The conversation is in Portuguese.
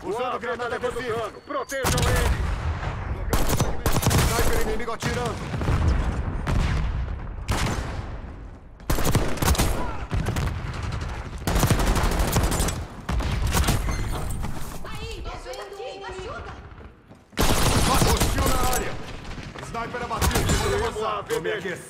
Usando granada agressiva. Protejam ele. Sniper inimigo atirando. Hostil na área. Sniper abatido. Pode avançar. Tô me aquecendo.